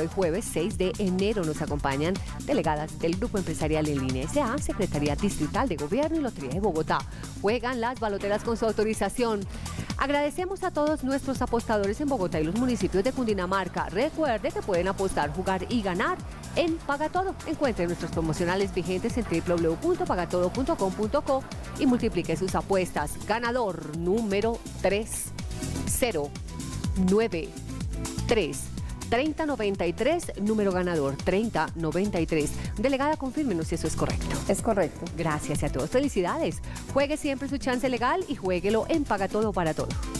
Hoy jueves 6 de enero nos acompañan delegadas del Grupo Empresarial en Línea S.A., Secretaría Distrital de Gobierno y Lotería de Bogotá. Juegan las baloteras con su autorización. Agradecemos a todos nuestros apostadores en Bogotá y los municipios de Cundinamarca. Recuerde que pueden apostar, jugar y ganar en Pagatodo. Encuentre nuestros promocionales vigentes en www.pagatodo.com.co y multiplique sus apuestas. Ganador número 3093. 3093, número ganador 3093. Delegada, confírmenos si eso es correcto. Es correcto. Gracias a todos. Felicidades. Juegue siempre su chance legal y juéguelo en Pagatodo para todo.